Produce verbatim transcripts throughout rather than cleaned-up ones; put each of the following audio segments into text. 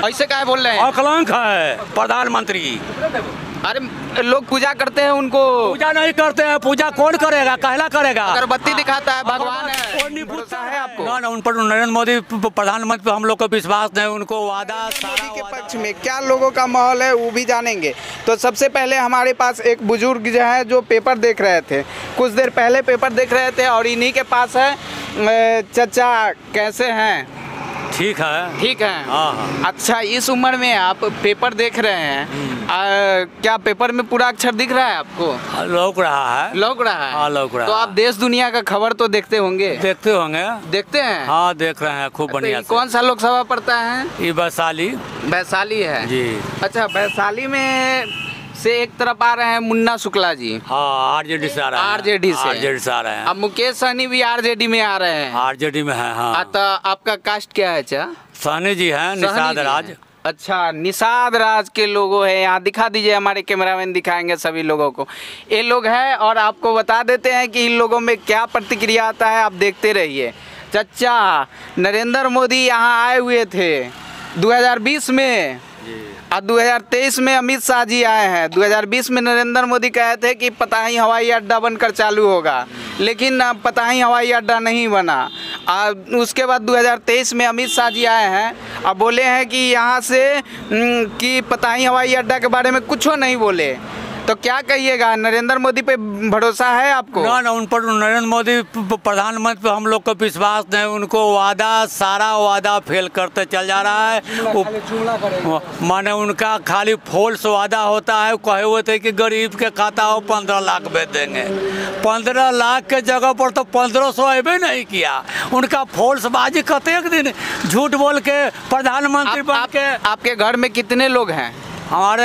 ऐसे क्या बोल रहे हैं? अकलंक है प्रधानमंत्री। अरे लोग पूजा करते हैं उनको। पूजा नहीं करते हैं, पूजा कौन करेगा, कहला करेगा। अगरबत्ती दिखाता है, भगवान है। भरोसा है आपको? ना ना उन पर नरेंद्र मोदी प्रधानमंत्री पे हम लोग को विश्वास नहीं, उनको वादा मोदी के पक्ष में क्या लोगों का माहौल है वो भी जानेंगे। तो सबसे पहले हमारे पास एक बुजुर्ग जो है जो पेपर देख रहे थे, कुछ देर पहले पेपर देख रहे थे और इन्हीं के पास है। चाचा कैसे हैं? ठीक है। ठीक है। हाँ हाँ। अच्छा, इस उम्र में आप पेपर देख रहे हैं, आ, क्या पेपर में पूरा अक्षर दिख रहा है आपको? लौक रहा है। लौक रहा है। हाँ लौक रहा है। तो आप देश दुनिया का खबर तो देखते होंगे? देखते होंगे। देखते हैं। हाँ देख रहे हैं खूब बढ़िया। कौन सा लोकसभा पड़ता है? ये वैशाली। वैशाली है जी। अच्छा, वैशाली में से एक तरफ आ रहे हैं मुन्ना शुक्ला जी। हाँ आरजेडी से आ रहे हैं। आरजेडी से आरजेडी से आ रहे हैं। अब मुकेश सहनी भी आरजेडी में आ रहे हैं। आरजेडी में है। हाँ। तो आपका कास्ट क्या है? चा सहनी जी हैं, निषाद राज। अच्छा, निषाद राज के लोगों है यहाँ। दिखा दीजिए, हमारे कैमरामैन दिखाएंगे सभी लोगों को। ये लोग हैं और आपको बता देते हैं कि इन लोगों में क्या प्रतिक्रिया आता है, आप देखते रहिए। चचा, नरेंद्र मोदी यहाँ आए हुए थे दो हज़ार बीस में और दो हज़ार तेईस में अमित शाह जी आए हैं। दो हज़ार बीस में नरेंद्र मोदी कहे थे कि पताही हवाई अड्डा बनकर चालू होगा, लेकिन पताही हवाई अड्डा नहीं बना। और उसके बाद दो हज़ार तेईस में अमित शाह जी आए हैं और बोले हैं कि यहाँ से कि पताही हवाई अड्डा के बारे में कुछ नहीं बोले। तो क्या कहिएगा, नरेंद्र मोदी पे भरोसा है आपको? ना ना उन पर नरेंद्र मोदी प्रधानमंत्री पे हम लोग को विश्वास नहीं, उनको वादा सारा वादा फेल करते चल जा रहा है। माने उनका खाली फोल्स वादा होता है। कहे हुए थे कि गरीब के खाता हो पंद्रह लाख भेज देंगे, पंद्रह लाख के जगह पर तो पंद्रह सौ अबे नहीं किया। उनका फोल्स बाजी कतेक दिन झूठ बोल के प्रधानमंत्री बन के। आपके घर में कितने लोग हैं? हमारे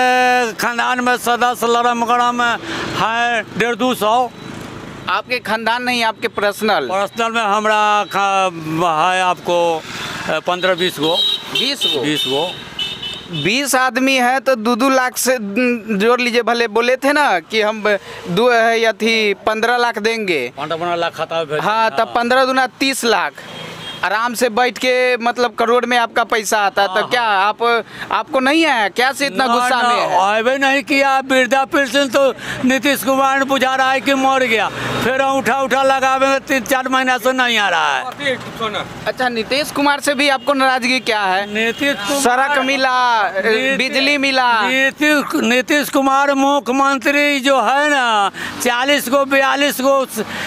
खानदान में सदस्य लड़म गरम है डेढ़ दो सौ। आपके खानदान नहीं, आपके पर्सनल? पर्सनल में हमारा है आपको पंद्रह बीस गो। बीस गो? बीस गो बीस आदमी है तो दो दो लाख से जोड़ लीजिए। भले बोले थे ना कि हम दो या थी पंद्रह लाख देंगे। पंद्रह लाख खाता। हाँ, तब पंद्रह दुना तीस लाख आराम से बैठ के, मतलब करोड़ में आपका पैसा आता है। तो क्या आप आपको नहीं है क्या से इतना गुस्सा में है? अबे नहीं किया। वृद्धा पेंशन तो नीतीश कुमार ने बुझा रहा है कि मर गया, फिर उठा उठा लगावे तीन चार महीना से नहीं आ रहा है। अच्छा, नीतीश कुमार से भी आपको नाराजगी क्या है? नीतीश सड़क मिला, बिजली मिला। नीतीश नीतीश कुमार मुख्यमंत्री जो है ना, चालीस गो बयालीस गो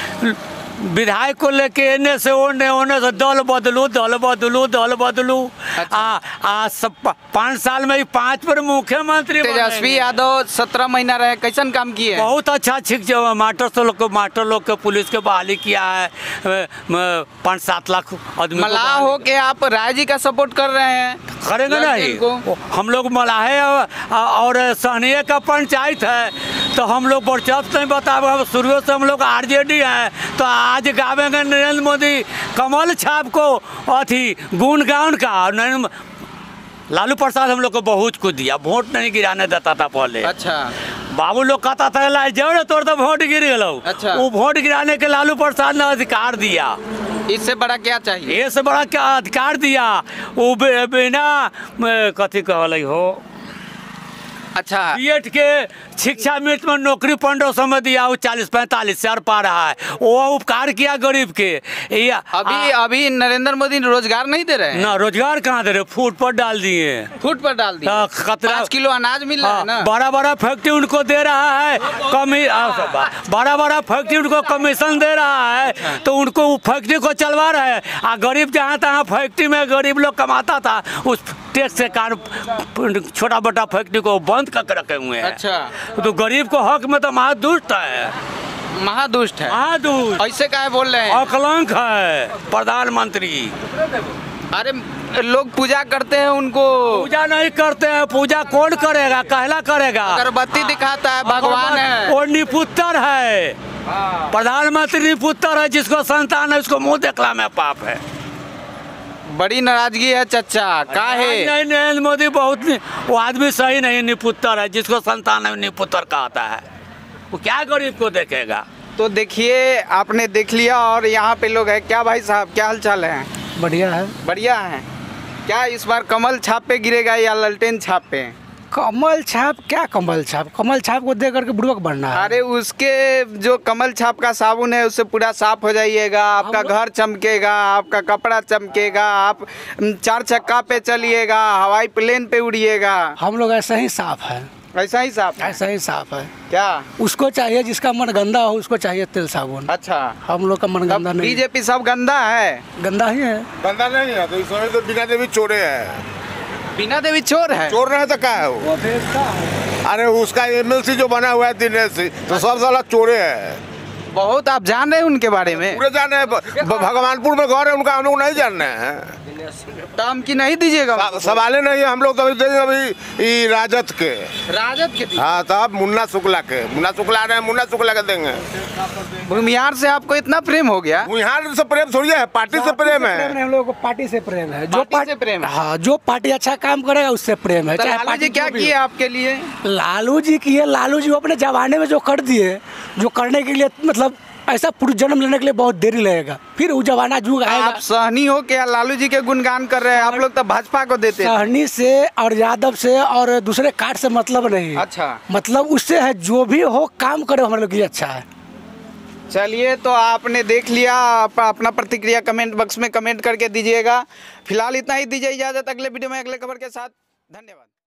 विधायक को लेके एने से ओने ओने से दल बदलू दल बदलू दल बदलू। अच्छा। आ, आ सब पाँच साल में ही पाँच पर मुख्यमंत्री। तेजस्वी यादव सत्रह महीना रहे, कैसन काम किए? बहुत अच्छा छिक जो मास्टर से लोग को मास्टर लोग के पुलिस के बहाली किया है। पाँच सात लाख आदमी मलाह हो के आप राय जी का सपोर्ट कर रहे हैं? करेंगे नहीं, हम लोग मलाहे और सहनिया का पंचायत है तो हम लोग वर्चस्व नहीं बताओ। शुरू से हम लोग आरजेडी हैं तो आज गावेंगे नरेंद्र मोदी कमल छाप को अथी गुणगान का। लालू प्रसाद हम लोग को बहुत कुछ दिया, वोट नहीं गिराने देता था पहले। अच्छा। बाबू लोग कहता था ला जो तोड़ तो वोट गिर गलो। अच्छा। वो वोट गिराने के लालू प्रसाद ने अधिकार दिया। इससे बड़ा क्या चाहिए? इससे बड़ा क्या अधिकार दिया? वो बिना कथी कहल हो। अच्छा, बीएड के शिक्षा मित्र में नौकरी पंद्रह सौ में दिया, वो चालीस पैंतालीस हजार पा रहा है। वो उपकार किया गरीब के। अभी आ, अभी नरेंद्र मोदी रोजगार नहीं दे रहे हैं ना। रोजगार कहाँ दे रहे? फूट पर डाल दिए। फूट पर डाल दिए। पाँच किलो अनाज मिल रहा है ना। बड़ा बड़ा फैक्ट्री उनको दे रहा है, कमी बड़ा बड़ा फैक्ट्री उनको कमीशन दे रहा है तो उनको फैक्ट्री को चलवा रहे हैं। आ गरीब जहाँ तहाँ फैक्ट्री में गरीब लोग कमाता था, उस टैक्स के कारण छोटा बड़ा फैक्ट्री को बंद करके रखे हुए हैं। अच्छा। तो गरीब को हक में तो महादुष्ट है। महादुष्ट है? महादुष्ट। ऐसे क्या बोल रहे हैं? अकलंक है प्रधानमंत्री। अरे लोग पूजा करते हैं उनको। पूजा नहीं करते हैं, पूजा कौन करेगा, कहला करेगा। अगरबत्ती दिखाता है, भगवान है। और निपुत्र है, प्रधानमंत्री निपुत्र है। जिसको संतान है उसको मुँह देखला में पाप है। बड़ी नाराजगी है चचा, का है? नहीं, नरेंद्र मोदी बहुत वो आदमी सही नहीं, निपुत्र है। जिसको संतान है निपुत्र कहता है, वो क्या गरीब को देखेगा? तो देखिए, आपने देख लिया और यहाँ पे लोग हैं। क्या भाई साहब, क्या हाल चाल है? बढ़िया है। बढ़िया है। क्या इस बार कमल छाप पे गिरेगा या ललटेन छाप पे? कमल छाप? क्या कमल छाप? कमल छाप को देख करके बुड़बक बनना है। अरे उसके जो कमल छाप का साबुन है उससे पूरा साफ हो जाइएगा, आपका घर चमकेगा, आपका कपड़ा चमकेगा, आप चार चक्का पे चलिएगा, हवाई प्लेन पे उड़िएगा। हम लोग ऐसा ही साफ है, ऐसा ही साफ है? ऐसा ही साफ है। क्या उसको चाहिए, जिसका मन गंदा हो उसको चाहिए तेल साबुन। अच्छा, हम लोग का मन गंदा नहीं। बीजेपी सब गंदा है? गंदा ही है। गंदा नहीं है तो इस समय तो बीना देवी चोरे है। बीना देवी चोर है? चोर नहीं तो क्या है वो? वो भेजता है। अरे उसका एमएलसी जो बना हुआ है दिनेश सिंह तो सब साला चोरे है। बहुत आप जान रहे हैं उनके बारे में? पूरे जाने हैं, भ- भगवानपुर में घर है उनका, हम लोग नहीं जान रहे हैं। दाम की नहीं दीजिएगा? स- सवाले नहीं है, हम लोग तो अभी देंगे अभी ई राजद के। राजद के दीजिए। हाँ तब मुन्ना शुक्ला के, मुन्ना शुक्ला आ रहे हैं, मुन्ना शुक्ला के देंगे। भूमिहार से आपको इतना प्रेम हो गया? यहाँ से प्रेम थोड़ी है, पार्टी से प्रेम है। हम लोगों को पार्टी से प्रेम है। जो पार्टी से प्रेम है? हाँ, जो पार्टी अच्छा काम करेगा उससे प्रेम है। तो चाहे लालू पार्टी जी क्या जो भी किए हो। आपके लिए? लालू जी किए, लालू जी अपने जमाने में जो कर दिए, जो करने के लिए मतलब ऐसा पूरा जन्म लेने के लिए बहुत देरी लगेगा, फिर वो जमाना जुग आएगा। आप सहनी हो क्या लालू जी के गुणगान कर रहे हैं? आप लोग तो भाजपा को देते हैं। सहनी से और यादव से और दूसरे कार्ड से मतलब नहीं। अच्छा, मतलब उससे है जो भी हो काम करे हमारे लोग के लिए अच्छा है। चलिए तो आपने देख लिया, आप अपना प्रतिक्रिया कमेंट बॉक्स में कमेंट करके दीजिएगा। फिलहाल इतना ही, दीजिए इजाजत, अगले वीडियो में अगले खबर के साथ। धन्यवाद।